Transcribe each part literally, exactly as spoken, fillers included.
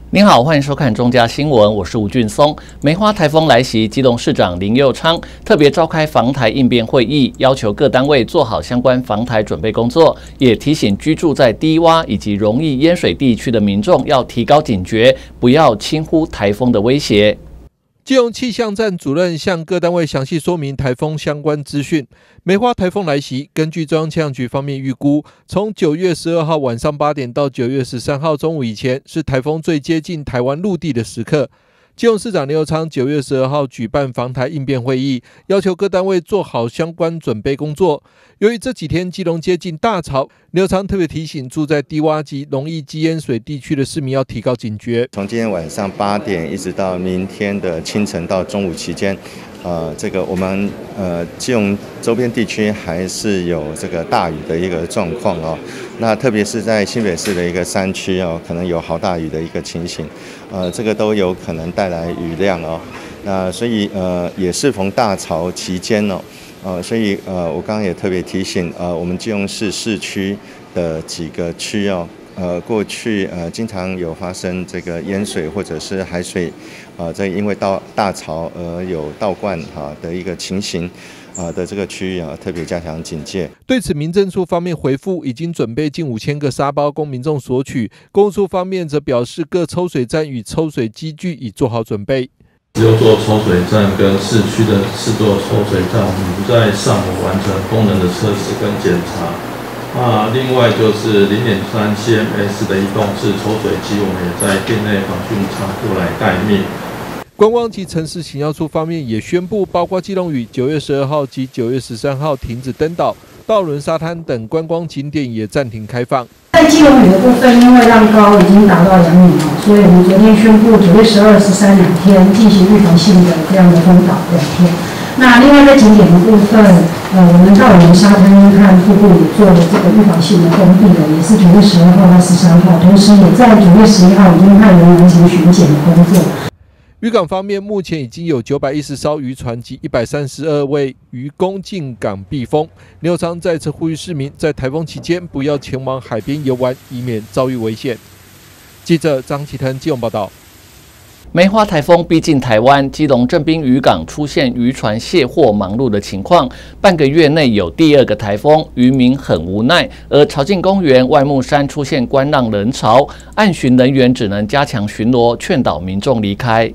您好，欢迎收看中嘉新闻，我是吴俊松。梅花台风来袭，基隆市长林右昌特别召开防台应变会议，要求各单位做好相关防台准备工作，也提醒居住在低洼以及容易淹水地区的民众要提高警觉，不要轻忽台风的威胁。 基隆气象站主任向各单位详细说明台风相关资讯。梅花台风来袭，根据中央气象局方面预估，从九月十二号晚上八点到九月十三号中午以前，是台风最接近台湾陆地的时刻。基隆市长林右昌九月十二号举办防台应变会议，要求各单位做好相关准备工作。由于这几天基隆接近大潮，林右昌特别提醒住在低洼及容易积淹水地区的市民要提高警觉。 从今天晚上八点一直到明天的清晨到中午期间，呃，这个我们呃基隆周边地区还是有这个大雨的一个状况哦。那特别是在新北市的一个山区哦，可能有豪大雨的一个情形，呃，这个都有可能带来雨量哦。那所以呃也适逢大潮期间哦，呃，所以呃我刚刚也特别提醒呃我们基隆市市区的几个区哦。呃，过去呃经常有发生这个淹水或者是海水，呃，这因为到大潮而有倒灌哈的一个情形，啊的这个区域啊，特别加强警戒。 对此，民政处方面回复，已经准备近五千个沙包供民众索取。公务处方面则表示，各抽水站与抽水机具已做好准备。 只有做抽水站跟市区的四座抽水站，我们不在上午完成功能的测试跟检查。啊，另外就是零点三 C M S 的移动式抽水机，我们也在店内防汛仓库来待命。 观光及城市行销处方面也宣布，包括基隆屿九月十二号及九月十三号停止登岛，道伦沙滩等观光景点也暂停开放。 在基隆屿的部分，因为浪高已经达到两米了，所以我们昨天宣布九月十二、十三两天进行预防性的这样的封岛两天。那另外在景点的部分，呃，我们到我们沙滩看瀑布也做了这个预防性的封闭了，也是九月十二号到十三号，同时也在九月十一号已经派人完成巡检的工作。 渔港方面，目前已经有九百一十艘渔船及一百三十二位渔工进港避风。林右昌再次呼吁市民在台风期间不要前往海边游玩，以免遭遇危险。记者张启腾基隆报道。 梅花台风逼近台湾，基隆正滨渔港出现渔船卸货忙碌的情况。半个月内有第二个台风，渔民很无奈。而潮境公园外木山出现观浪人潮，岸巡人员只能加强巡逻，劝导民众离开。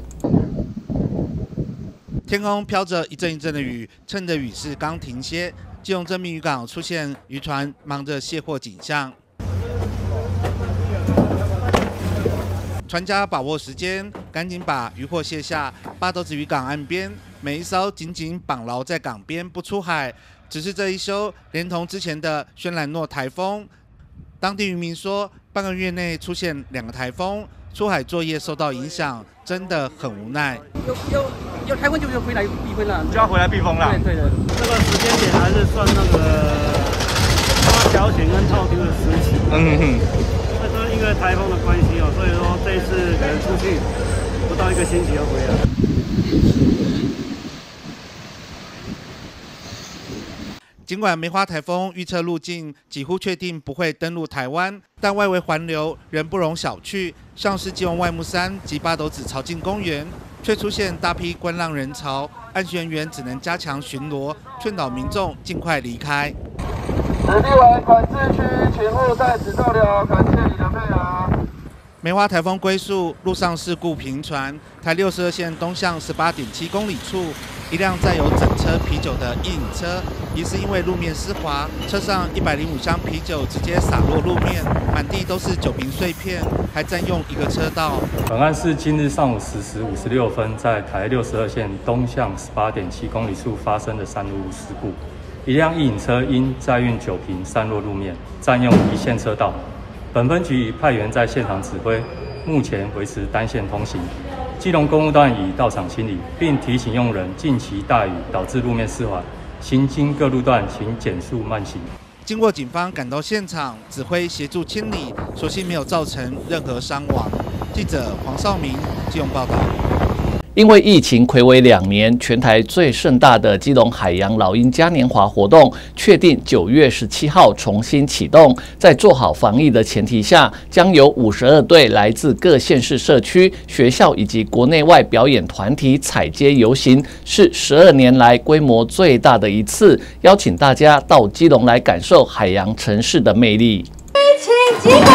天空飘着一阵一阵的雨，趁着雨势刚停歇，基隆正滨渔港出现渔船忙着卸货景象。船家把握时间，赶紧把渔货卸下。八斗子渔港岸边，每一艘紧紧绑牢在港边不出海。只是这一休，连同之前的轩岚诺台风，当地渔民说，半个月内出现两个台风，出海作业受到影响，真的很无奈。 有有有台风就就回来避风了， 就要回来避风了。 对对的， 这个时间点还是算那个发小型跟套丢的时期。嗯哼。因为台风的关系哦，所以说这一次可能出去不到一个星期就回来。 尽管梅花台风预测路径几乎确定不会登陆台湾，但外围环流仍不容小觑。像是基隆外木山及八斗子潮境公园，却出现大批观浪人潮，岸巡人员只能加强巡逻，劝导民众尽快离开。 指定为管制区，请勿在此逗留，感谢你的配合。 梅花台风归宿，路上事故频传。台六十二线东向十八点七公里处，一辆载有整车啤酒的一饮车，疑似因为路面湿滑，车上一百零五箱啤酒直接洒落路面，满地都是酒瓶碎片，还占用一个车道。 本案是今日上午十时五十六分，在台六十二线东向十八点七公里处发生的山路事故。一辆一饮车因载运酒瓶散落路面，占用一线车道。本分局已派员在现场指挥，目前维持单线通行。基隆公务段已到场清理，并提醒用人近期大雨导致路面湿滑，行经各路段请减速慢行。 经过警方赶到现场指挥协助清理，所幸没有造成任何伤亡。记者黄少明基隆报道。 因为疫情睽违两年，全台最盛大的基隆海洋老鹰嘉年华活动确定九月十七号重新启动。在做好防疫的前提下，将有五十二队来自各县市社区、学校以及国内外表演团体踩街游行，是十二年来规模最大的一次，邀请大家到基隆来感受海洋城市的魅力。 请集合！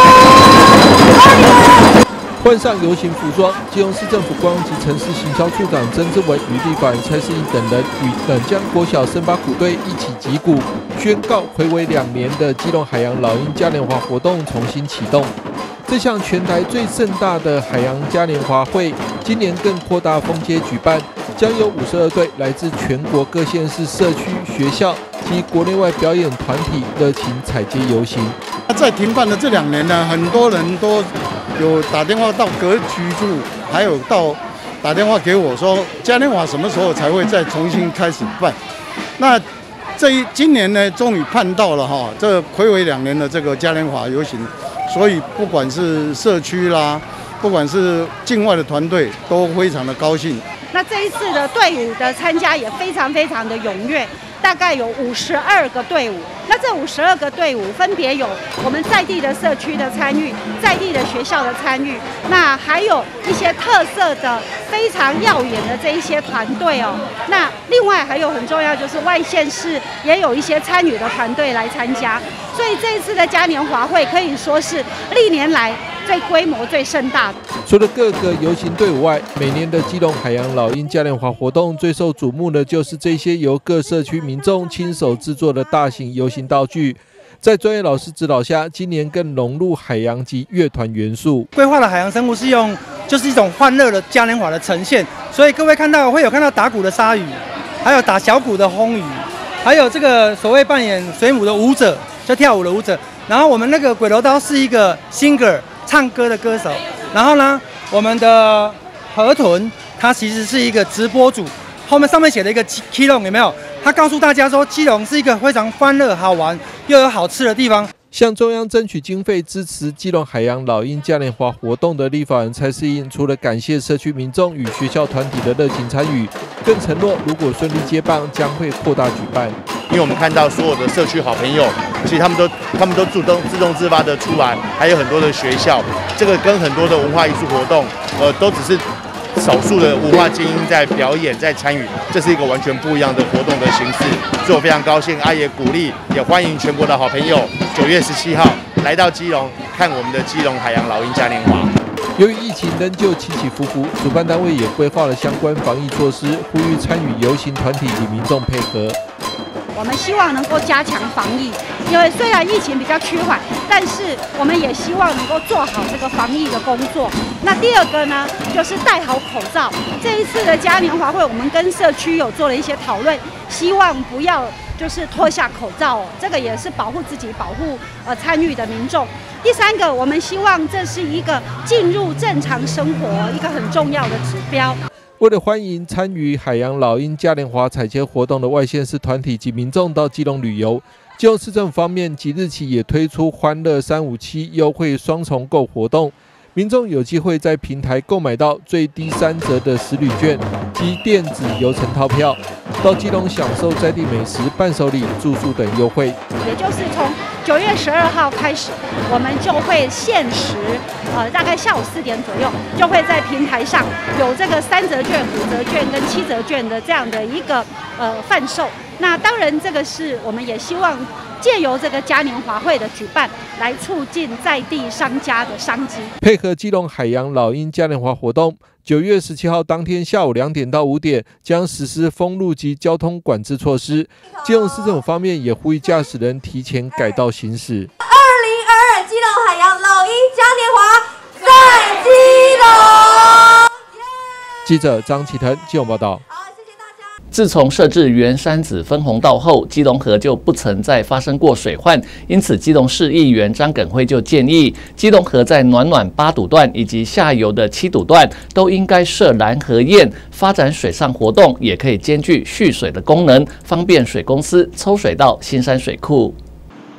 换上游行服装，基隆市政府观光及城市行销处长曾志文与立法院蔡适应等人与冷江国小森巴鼓队一起击鼓，宣告睽违两年的基隆海洋老鹰嘉年华活动重新启动。这项全台最盛大的海洋嘉年华会，今年更扩大封街举办，将有五十二队来自全国各县市社区、学校及国内外表演团体热情踩街游行。 在停办的这两年呢，很多人都有打电话到各局处，还有到打电话给我说，嘉年华什么时候才会再重新开始办？那这一今年呢，终于盼到了哈，这睽违两年的这个嘉年华游行，所以不管是社区啦，不管是境外的团队，都非常的高兴。 那这一次的队伍的参加也非常非常的踊跃，大概有五十二个队伍。那这五十二个队伍分别有我们在地的社区的参与，在地的学校的参与，那还有一些特色的非常耀眼的这一些团队哦。那另外还有很重要就是外县市也有一些参与的团队来参加，所以这一次的嘉年华会可以说是历年来最规模最盛大的。 除了各个游行队伍外，每年的基隆海洋老鹰嘉年华活动最受瞩目的就是这些由各社区民众亲手制作的大型游行道具。在专业老师指导下，今年更融入海洋及乐团元素。 规划的海洋生物是用，就是一种欢乐的嘉年华的呈现，所以各位看到会有看到打鼓的鲨鱼，还有打小鼓的轰鱼，还有这个所谓扮演水母的舞者，就跳舞的舞者。然后我们那个鬼头刀是一个 singer 唱歌的歌手，然后呢，我们的河豚它其实是一个直播主，后面上面写了一个基隆，有没有？他告诉大家说，基隆是一个非常欢乐、好玩又有好吃的地方。 向中央争取经费支持基隆海洋老鹰嘉年华活动的立法院蔡适应，除了感谢社区民众与学校团体的热情参与，更承诺如果顺利接棒，将会扩大举办。 因为我们看到所有的社区好朋友，其实他们都他们都主动自动自发的出来，还有很多的学校，这个跟很多的文化艺术活动，呃，都只是少数的文化精英在表演在参与，这是一个完全不一样的活动的形式，所以我非常高兴，啊也鼓励也欢迎全国的好朋友，九月十七号来到基隆看我们的基隆海洋老鹰嘉年华。 由于疫情仍旧起起伏伏，主办单位也规划了相关防疫措施，呼吁参与游行团体与民众配合。 我们希望能够加强防疫，因为虽然疫情比较趋缓，但是我们也希望能够做好这个防疫的工作。那第二个呢，就是戴好口罩。这一次的嘉年华会，我们跟社区有做了一些讨论，希望不要就是脱下口罩哦，这个也是保护自己、保护呃参与的民众。第三个，我们希望这是一个进入正常生活一个很重要的指标。 为了欢迎参与海洋老鹰嘉年华踩街活动的外县市团体及民众到基隆旅游，基隆市政府方面即日起也推出欢乐三五七优惠双重购活动，民众有机会在平台购买到最低三折的食旅券及电子游程套票，到基隆享受在地美食、伴手礼、住宿等优惠。 也就是从九月十二号开始，我们就会限时，呃，大概下午四点左右，就会在平台上有这个三折券、五折券跟七折券的这样的一个呃贩售。那当然，这个是我们也希望借由这个嘉年华会的举办，来促进在地商家的商机。 配合基隆海洋老鹰嘉年华活动，九月十七号当天下午两点到五点将实施封路及交通管制措施。基隆市政府方面也呼吁驾驶人提前改道行驶。 二零二二基隆海洋老鹰嘉年华在基隆。 记者张启腾基隆报道。 自从设置圆山子分洪道后，基隆河就不曾再发生过水患，因此基隆市议员张耿辉就建议，基隆河在暖暖八堵段以及下游的七堵段都应该设拦河堰，发展水上活动，也可以兼具蓄水的功能，方便水公司抽水到新山水库。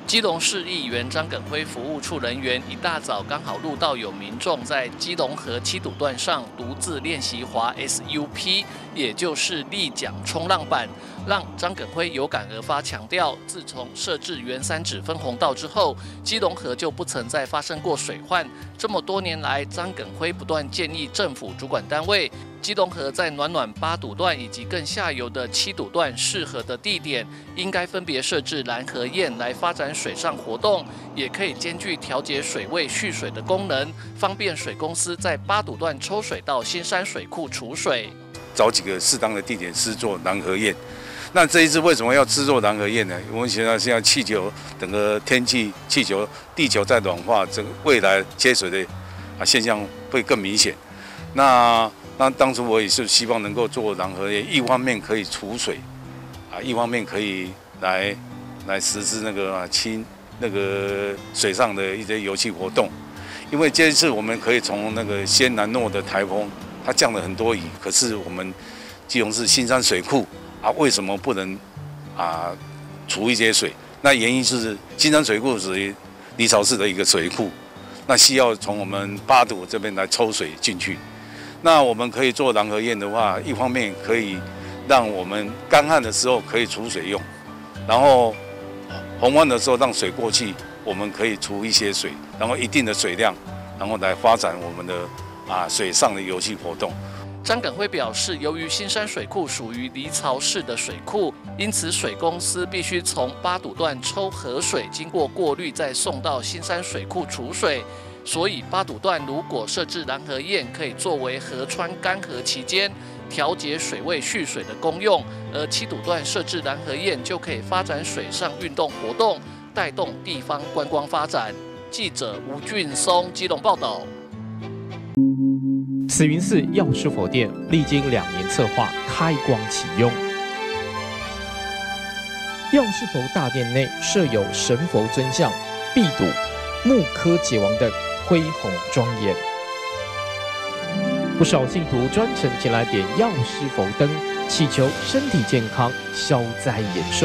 基隆市议员张耿辉服务处人员一大早刚好录到有民众在基隆河七堵段上独自练习滑 S U P， 也就是立桨冲浪板，让张耿辉有感而发，强调自从设置原三指分洪道之后，基隆河就不曾再发生过水患。这么多年来，张耿辉不断建议政府主管单位，基隆河在暖暖八堵段以及更下游的七堵段适合的地点，应该分别设置拦河堰来发展水上活动，也可以兼具调节水位蓄水的功能，方便水公司在八堵段抽水到新山水库储水。 找几个适当的地点施作拦河堰。那这一次为什么要制作拦河堰呢？我们现在现在气球整个天气、气球、地球在暖化，这个未来缺水的啊现象会更明显。那那当初我也是希望能够做拦河堰，一方面可以储水，啊，一方面可以来来实施那个啊清那个水上的一些游憩活动。因为这一次我们可以从那个仙南诺的台风，它降了很多雨，可是我们基隆市新山水库。啊，为什么不能啊储一些水？那原因是金山水库属于离巢式的一个水库，那需要从我们八堵这边来抽水进去。那我们可以做拦河堰的话，一方面可以让我们干旱的时候可以储水用，然后洪旱的时候让水过去，我们可以储一些水，然后一定的水量，然后来发展我们的啊水上的游憩活动。 张耿辉表示，由于新山水库属于离巢式的水库，因此水公司必须从八堵段抽河水，经过过滤再送到新山水库储水。所以八堵段如果设置拦河堰，可以作为河川干涸期间调节水位蓄水的功用；而七堵段设置拦河堰，就可以发展水上运动活动，带动地方观光发展。记者吴俊松基隆报道。 慈云寺药师佛殿历经两年策划，开光启用。药师佛大殿内设有神佛尊像、壁堵、木刻结王等，恢宏庄严。不少信徒专程前来点药师佛灯，祈求身体健康、消灾延寿。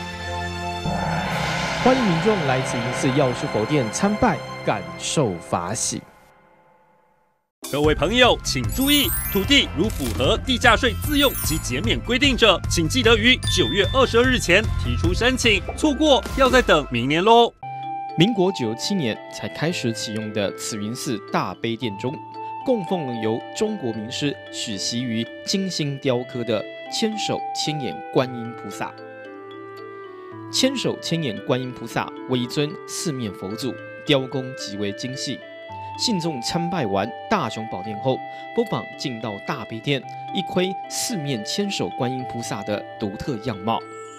欢迎民众来慈云寺药师佛殿参拜，感受法喜。 各位朋友，请注意，土地如符合地价税自用及减免规定者，请记得于九月二十二日前提出申请，错过要再等明年喽。 民国九十七年才开始启用的慈云寺大悲殿中，供奉了由中国名师许习于精心雕刻的千手千眼观音菩萨。千手千眼观音菩萨为一尊四面佛祖，雕工极为精细。信众参拜完大雄宝殿后，不妨进到大悲殿，一窥四面千手观音菩萨的独特样貌。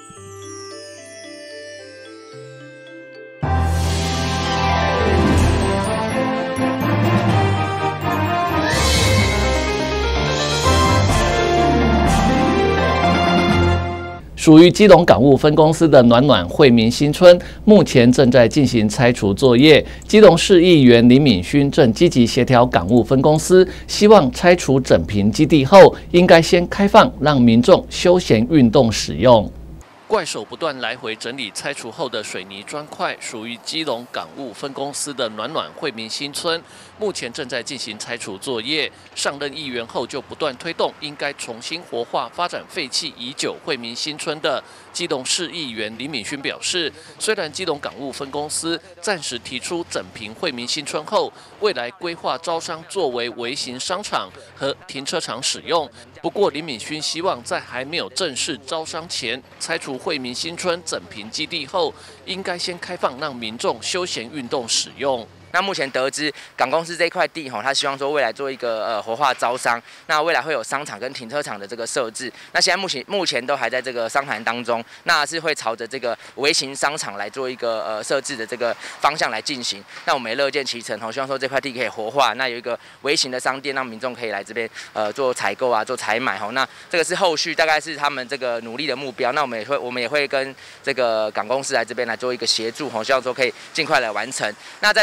属于基隆港务分公司的暖暖惠民新村，目前正在进行拆除作业。基隆市议员林敏勋正积极协调港务分公司，希望拆除整平基地后，应该先开放，让民众休闲运动使用。怪手不断来回整理拆除后的水泥砖块，属于基隆港务分公司的暖暖惠民新村，目前正在进行拆除作业。上任议员后就不断推动应该重新活化发展废弃已久惠民新村的基隆市议员林敏勋表示，虽然基隆港务分公司暂时提出整平惠民新村后，未来规划招商作为微型商场和停车场使用，不过林敏勋希望在还没有正式招商前，拆除惠民新村整平基地后，应该先开放让民众休闲运动使用。 那目前得知港公司这块地哈，他希望说未来做一个呃活化招商，那未来会有商场跟停车场的这个设置。那现在目前目前都还在这个商谈当中，那是会朝着这个微型商场来做一个呃设置的这个方向来进行。那我们也乐见其成哈，希望说这块地可以活化，那有一个微型的商店，让民众可以来这边呃做采购啊，做采买哈。那这个是后续大概是他们这个努力的目标。那我们也会我们也会跟这个港公司来这边来做一个协助哈，希望说可以尽快来完成。那在短期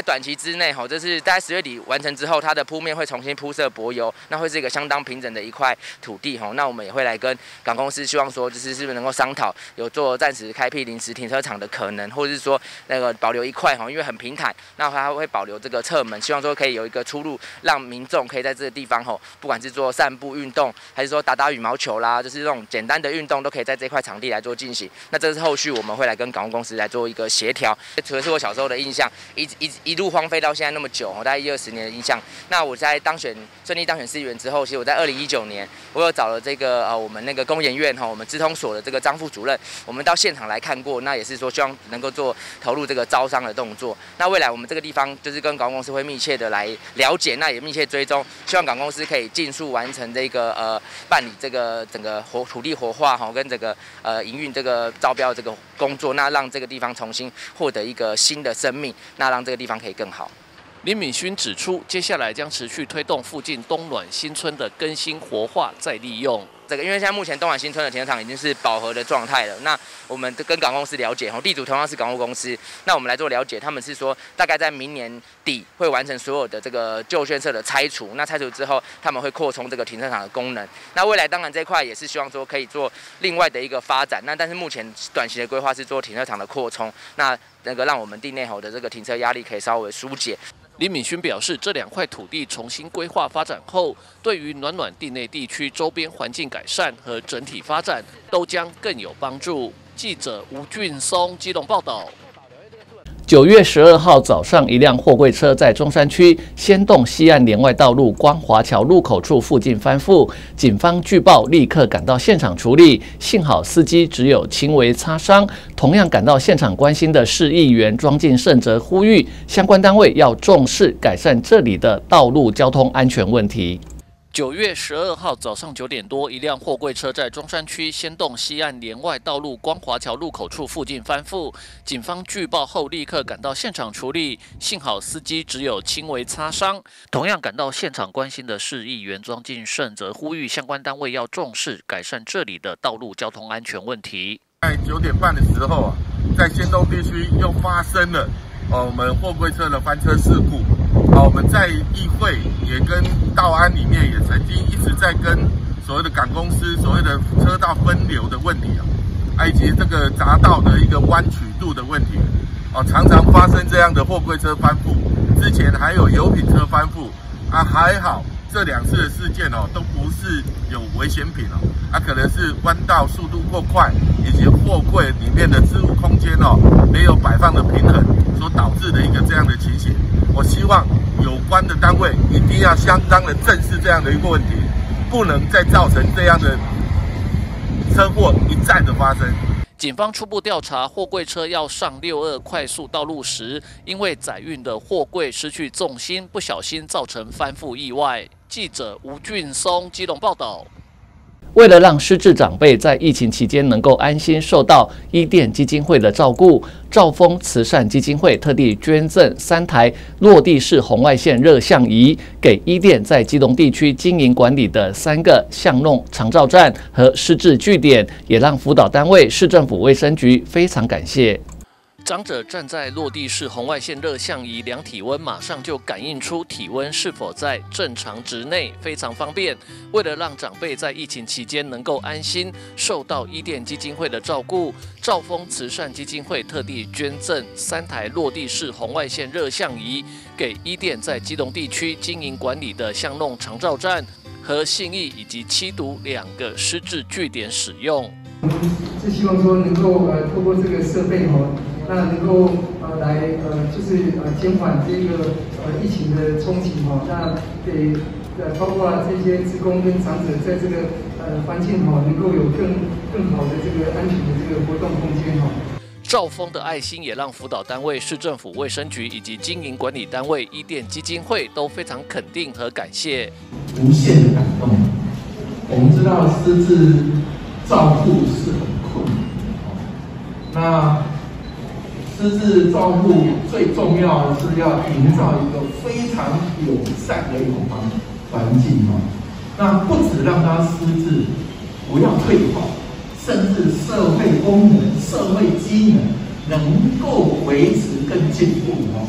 之内哈，这是大概十月底完成之后，它的铺面会重新铺设柏油，那会是一个相当平整的一块土地哈。那我们也会来跟港公司希望说，就是是不是能够商讨有做暂时开辟临时停车场的可能，或者是说那个保留一块哈，因为很平坦，那它会保留这个侧门，希望说可以有一个出入，让民众可以在这个地方哈，不管是做散步运动，还是说打打羽毛球啦，就是这种简单的运动，都可以在这块场地来做进行。那这是后续我们会来跟港务公司来做一个协调。除了是我小时候的印象，一一一路荒废到现在那么久，大概一二十年的印象。那我在当选顺利当选市议员之后，其实我在二零一九年，我有找了这个呃我们那个工研院哈，我们资通所的这个张副主任，我们到现场来看过，那也是说希望能够做投入这个招商的动作。那未来我们这个地方就是跟港务公司会密切的来了解，那也密切追踪，希望港公司可以尽速完成这个呃办理这个整个活土地活化哈，跟这个呃营运这个招标这个工作，那让这个地方重新获得一个新的生命，那让这个地方可以更好。 林敏勋指出，接下来将持续推动附近东暖新村的更新活化再利用。 这个因为现在目前东暖新村的停车场已经是饱和的状态了，那我们跟港公司了解，地主同样是港务公司，那我们来做了解，他们是说大概在明年底会完成所有的这个旧建设的拆除，那拆除之后他们会扩充这个停车场的功能。那未来当然这块也是希望说可以做另外的一个发展，那但是目前短期的规划是做停车场的扩充，那那个让我们地内吼的这个停车压力可以稍微疏解。 林敏勋表示，这两块土地重新规划发展后，对于暖暖地内地区周边环境改善和整体发展都将更有帮助。记者吴俊松基隆报道。九月十二号早上，一辆货柜车在中山区仙洞西岸连外道路光华桥路口处附近翻覆，警方据报立刻赶到现场处理，幸好司机只有轻微擦伤。同样赶到现场关心的市议员庄敬胜则呼吁相关单位要重视改善这里的道路交通安全问题。九月十二号早上九点多，一辆货柜车在中山区仙洞西岸连外道路光华桥路口处附近翻覆，警方据报后立刻赶到现场处理，幸好司机只有轻微擦伤。同样赶到现场关心的市议员庄敬胜则呼吁相关单位要重视改善这里的道路交通安全问题。 在九点半的时候啊，在仙洞地区又发生了呃我们货柜车的翻车事故。好，我们在议会也跟道安里面也曾经一直在跟所谓的港公司所谓的车道分流的问题啊，以及这个匝道的一个弯曲度的问题啊，常常发生这样的货柜车翻覆。之前还有油品车翻覆啊，还好这两次的事件哦都不是有危险品哦，啊可能是弯道速度过快，以及货柜里面的置物空间哦没有摆放的平衡所导致的一个这样的情形。我希望有关的单位一定要相当的正视这样的一个问题，不能再造成这样的车祸一再的发生。 警方初步调查，货柜车要上六二快速道路时，因为载运的货柜失去重心，不小心造成翻覆意外。记者吴俊松基隆报道。为了让失智长辈在疫情期间能够安心受到伊甸基金会的照顾，兆丰慈善基金会特地捐赠三台落地式红外线热像仪给伊甸在基隆地区经营管理的三个巷弄长照站和失智据点，也让辅导单位市政府卫生局非常感谢。长者站在落地式红外线热像仪量体温，马上就感应出体温是否在正常值内，非常方便。为了让长辈在疫情期间能够安心受到伊甸基金会的照顾，兆丰慈善基金会特地捐赠三台落地式红外线热像仪给伊甸在基隆地区经营管理的巷弄长照站和信义以及七堵两个失智据点使用。 我们是希望说能够呃透过这个设备哦。那能够呃来呃就是呃减缓这个呃疫情的冲击哈，那给呃包括这些职工跟长者在这个呃环境哈，能够有更更好的这个安全的这个活动空间哈。 兆丰的爱心也让辅导单位、市政府卫生局以及经营管理单位伊甸基金会都非常肯定和感谢。 无限的感动。我们知道失智照顾是很困难，那。失智照顾最重要的是要营造一个非常友善的一种环环境哦。那不止让他失智不要退化，甚至社会功能、社会机能能够维持跟进步哦。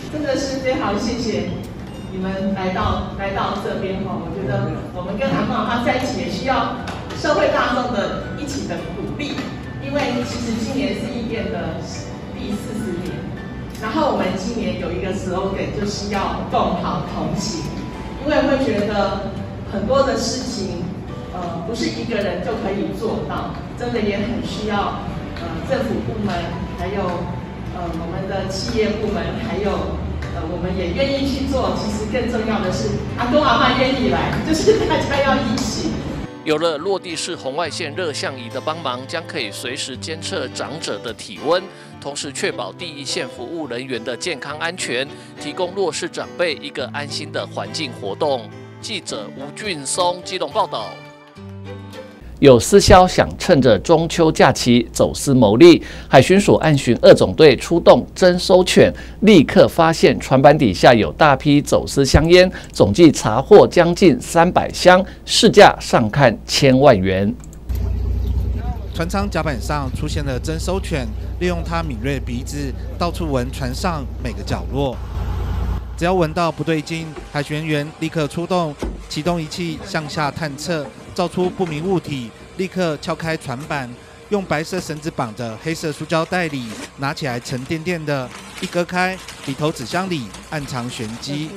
真的是非常谢谢你们来到来到这边哈，我觉得我们跟阿公阿妈在一起也需要社会大众的一起的鼓励，因为其实今年是应变的第四十年，然后我们今年有一个 slogan 就是要共好同行，因为会觉得很多的事情呃不是一个人就可以做到，真的也很需要呃政府部门还有呃我们的企业部门还有。呃，我们也愿意去做。其实更重要的是，阿公阿嬤愿意来，就是大家要一起。 有了落地式红外线热像仪的帮忙，将可以随时监测长者的体温，同时确保第一线服务人员的健康安全，提供弱势长辈一个安心的环境活动。记者吴俊松基隆报道。有私销想趁着中秋假期走私牟利，海巡署岸巡二总队出动侦搜犬，立刻发现船板底下有大批走私香烟，总计查获将近三百箱，市价上看千万元。 船舱甲板上出现了侦搜犬，利用它敏锐鼻子到处闻船上每个角落，只要闻到不对劲，海巡员立刻出动，启动仪器向下探测。照出不明物体，立刻敲开船板，用白色绳子绑着黑色塑胶袋里，拿起来沉甸甸的，一割开，里头纸箱里暗藏玄机。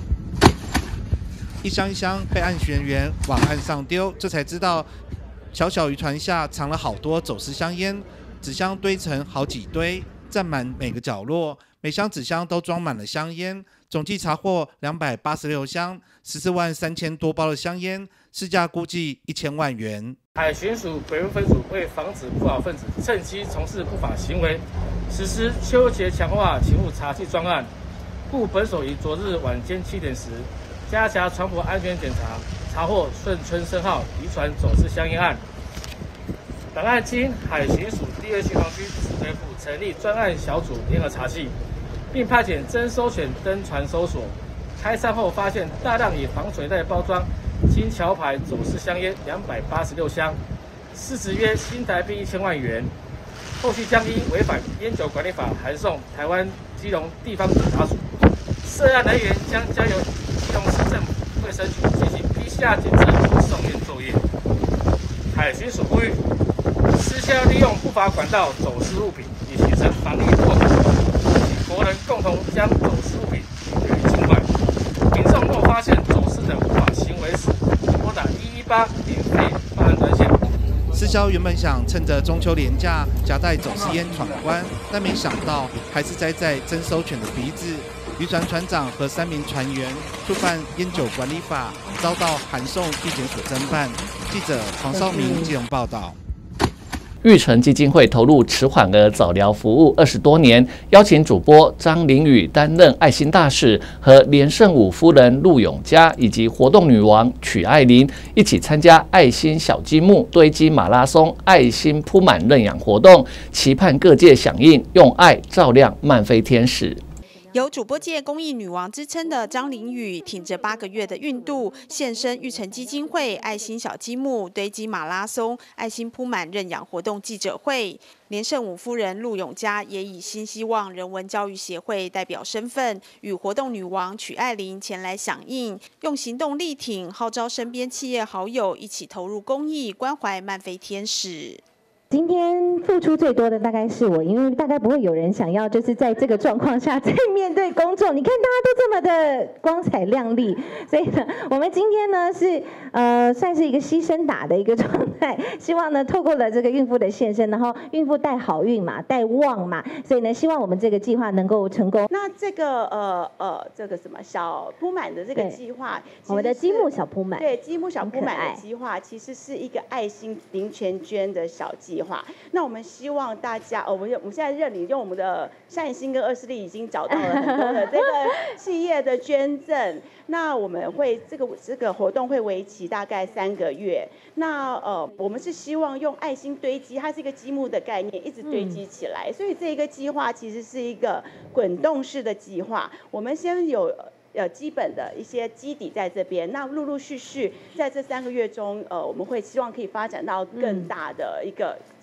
一箱一箱被岸巡员往岸上丢，这才知道小小渔船下藏了好多走私香烟，纸箱堆成好几堆，占满每个角落，每箱纸箱都装满了香烟。总计查获两百八十六箱，十四万三千多包的香烟，市价估计一千万元。 海巡署北仑分署为防止不法分子趁机从事不法行为，实施秋节强化勤务查缉专案，故本所于昨日晚间七点时，加强船舶安全检查，查获顺春生号渔船走私香烟案。本案经海巡署第二巡防区指挥部成立专案小组联合查缉。并派遣侦搜犬登船搜索，开仓后发现大量以防水袋包装经桥牌走私香烟两百八十六箱，市值约新台币一千万元。后续将依违反烟酒管理法函送台湾基隆地方警察署，涉案人员将交由基隆市政府卫生局进行 P C R 检测送验作业。海巡署呼吁，私销利用不法管道走私物品，以形成防疫破口。国人共同将走私物品予以清管。民众若发现走私等不法行为时，拨打一一八免费报案专线。 私销原本想趁着中秋连假夹带走私烟闯关，但没想到还是栽在侦搜犬的鼻子。渔船船长和三名船员触犯烟酒管理法，遭到函送地检署侦办。记者黄少明基隆报道。 育成基金会投入迟缓儿早疗服务二十多年，邀请主播张凌宇担任爱心大使，和连胜武夫人陆永嘉以及活动女王曲爱玲一起参加爱心小积木堆积马拉松、爱心铺满认养活动，期盼各界响应，用爱照亮漫飞天使。 有主播界公益女王之称的张凌宇，挺着八个月的孕肚，现身育成基金会爱心小积木堆积马拉松、爱心铺满认养活动记者会。连胜武夫人陆永嘉也以新希望人文教育协会代表身份，与活动女王曲爱玲前来响应，用行动力挺，号召身边企业好友一起投入公益，关怀漫飞天使。 今天付出最多的大概是我，因为大概不会有人想要就是在这个状况下再面对公众。你看大家都这么的光彩亮丽，所以呢，我们今天呢是呃算是一个牺牲打的一个状态，希望呢透过了这个孕妇的现身，然后孕妇带好运嘛，带旺嘛，所以呢希望我们这个计划能够成功。 那这个呃呃这个什么小铺满的这个计划， 我们的积木小铺满， 对，积木小铺满的计划其实是一个爱心零钱捐的小计划。那我们希望大家，哦，我们我们现在认领用我们的善心跟恶势力已经找到了很多的这个企业的捐赠。那我们会这个这个活动会为期大概三个月。那呃，我们是希望用爱心堆积，它是一个积木的概念，一直堆积起来。嗯、所以这个计划其实是一个滚动式的计划。我们先有。呃，基本的一些基底在这边，那陆陆续续在这三个月中，呃，我们会希望可以发展到更大的一个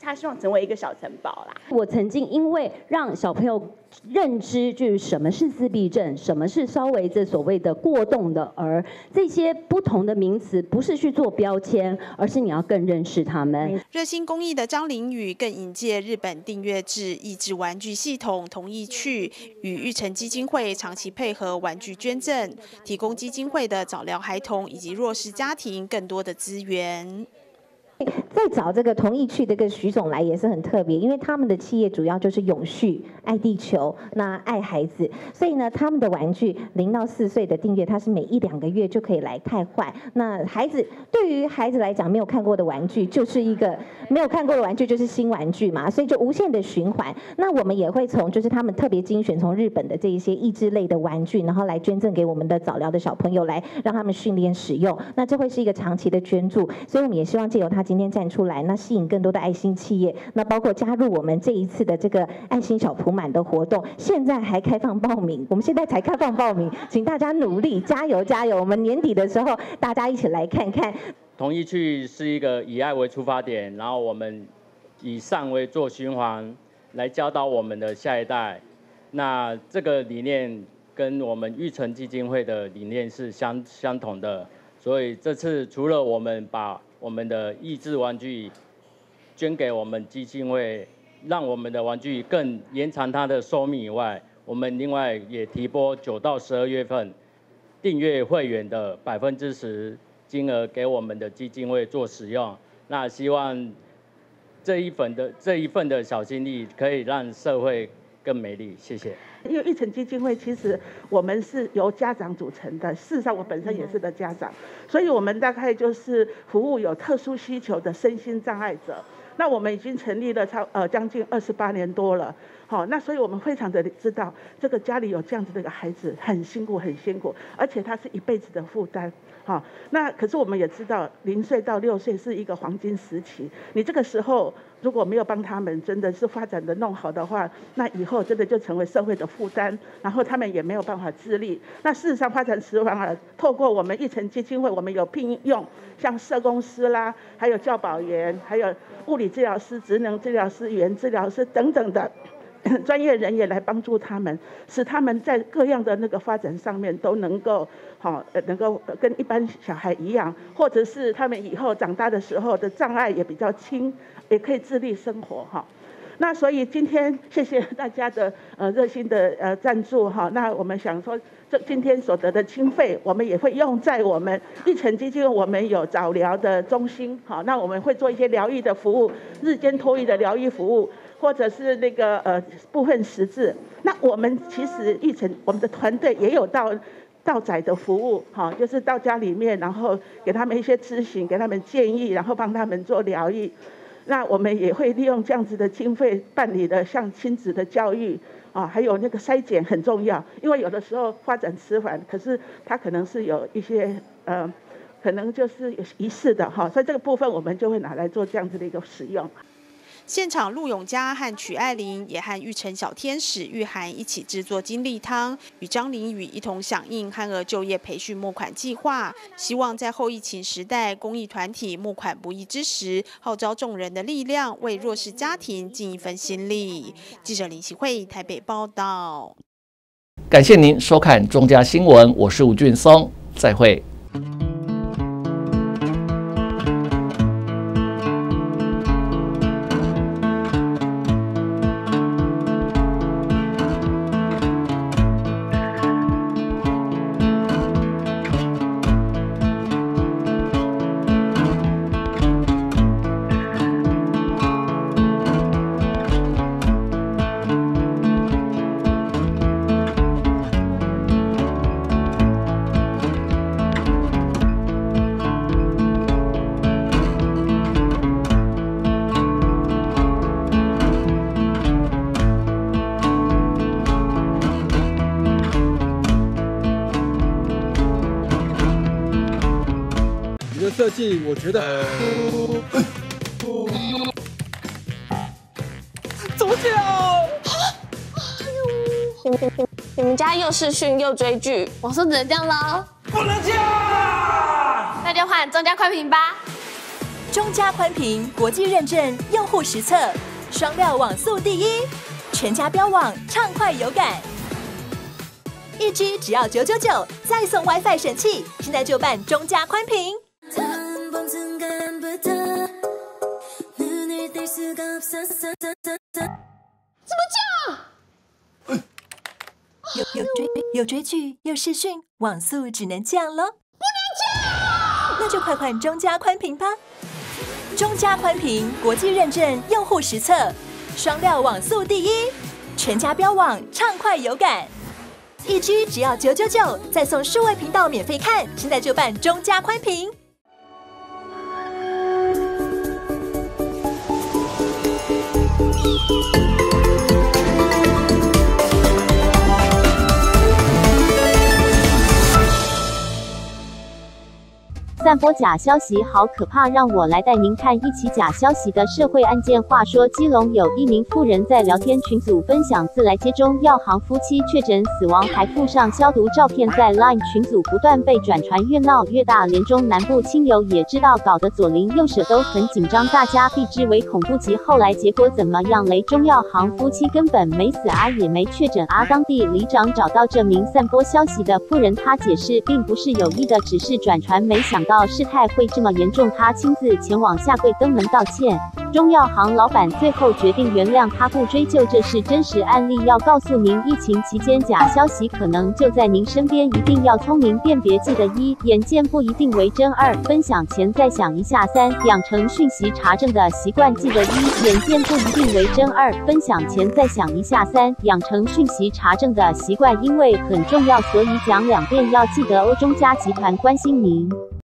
他希望成为一个小城堡啦。 我曾经因为让小朋友认知就是什么是自闭症，什么是稍微这所谓的过动的儿，这些不同的名词不是去做标签，而是你要更认识他们。 热心公益的张凌宇更引介日本订阅制益智玩具系统同意去与育成基金会长期配合玩具捐赠，提供基金会的早疗孩童以及弱势家庭更多的资源。 再找这个同意去的这个徐总来也是很特别，因为他们的企业主要就是永续、爱地球、那爱孩子，所以呢，他们的玩具零到四岁的订阅，它是每一两个月就可以来汰换。那孩子对于孩子来讲，没有看过的玩具就是一个没有看过的玩具就是新玩具嘛，所以就无限的循环。那我们也会从就是他们特别精选从日本的这一些益智类的玩具，然后来捐赠给我们的早疗的小朋友，来让他们训练使用。那这会是一个长期的捐助，所以我们也希望借由他今天站出来，那吸引更多的爱心企业，那包括加入我们这一次的这个爱心小普满的活动，现在还开放报名，我们现在才开放报名，请大家努力加油加油！我们年底的时候，大家一起来看看。 同意去是一个以爱为出发点，然后我们以善为做循环，来教导我们的下一代。那这个理念跟我们育成基金会的理念是相相同的，所以这次除了我们把我们的益智玩具捐给我们基金会，让我们的玩具更延长它的寿命以外，我们另外也提拨九到十二月份订阅会员的百分之十金额给我们的基金会做使用。那希望这一份的这一份的小心力可以让社会更美丽，谢谢。 因为育成基金会其实我们是由家长组成的，事实上我本身也是个家长，所以我们大概就是服务有特殊需求的身心障碍者。那我们已经成立了超呃将近二十八年多了，好，那所以我们非常的知道这个家里有这样子的一个孩子很辛苦很辛苦，而且他是一辈子的负担。好，那可是我们也知道，零岁到六岁是一个黄金时期。你这个时候如果没有帮他们真的是发展的弄好的话，那以后真的就成为社会的负担，然后他们也没有办法自立。那事实上，发展迟缓儿透过我们育成基金会，我们有聘用像社工师啦，还有教保员，还有物理治疗师、职能治疗师、语言治疗师等等的专业人员来帮助他们，使他们在各样的那个发展上面都能够好，呃，能够跟一般小孩一样，或者是他们以后长大的时候的障碍也比较轻，也可以自立生活哈。那所以今天谢谢大家的呃热心的呃赞助哈。那我们想说，这今天所得的经费，我们也会用在我们育成基金，我们有早疗的中心，好，那我们会做一些疗愈的服务，日间托育的疗愈服务。或者是那个呃部分识字，那我们其实育成我们的团队也有到到宅的服务，哈，就是到家里面，然后给他们一些咨询，给他们建议，然后帮他们做疗愈。那我们也会利用这样子的经费办理的像亲子的教育啊，还有那个筛检很重要，因为有的时候发展迟缓，可是他可能是有一些呃，可能就是有疑似的哈，所以这个部分我们就会拿来做这样子的一个使用。 现场陆永嘉和曲爱玲也和育成小天使玉涵一起制作金利汤，与张凌宇一同响应憨儿就业培训募款计划，希望在后疫情时代，公益团体募款不易之时，号召众人的力量，为弱势家庭尽一份心力。记者林希慧台北报道。 感谢您收看中嘉新闻，我是吴俊松，再会。 设计我觉得怎么讲？你你你们家又视讯又追剧，我说只能这样了，不能这样，那就换中嘉快评吧。 中加宽屏国际认证，用户实测，双料网速第一，全家标网畅快有感。一 G 只要九九九，再送 WiFi 神器，现在就办中加宽屏。 怎么降？有有追有追剧，有视讯，网速只能降咯。不能降，那就快换中加宽屏吧。中加宽屏国际认证，用户实测，双料网速第一，全家标网畅快有感。一 G 只要九九九，再送数位频道免费看，现在就办中加宽屏。 散播假消息好可怕，让我来带您看一起假消息的社会案件。话说，基隆有一名妇人在聊天群组分享自来接中药行夫妻确诊死亡，还附上消毒照片，在 LINE 群组不断被转传，越闹越大。连中南部亲友也知道，搞得左邻右舍都很紧张，大家避之唯恐不及。后来结果怎么样嘞？中药行夫妻根本没死啊，也没确诊啊。当地里长找到这名散播消息的妇人，他解释并不是有意的，只是转传，没想到事态会这么严重，他亲自前往下跪登门道歉。中药行老板最后决定原谅他，不追究，这是真实案例。要告诉您，疫情期间假消息可能就在您身边，一定要聪明辨别。记得一，眼见不一定为真；二，分享前再想一下；三，养成讯息查证的习惯。记得一，眼见不一定为真；二，分享前再想一下；三，养成讯息查证的习惯，因为很重要，所以讲两遍。要记得哦。中嘉集团关心您。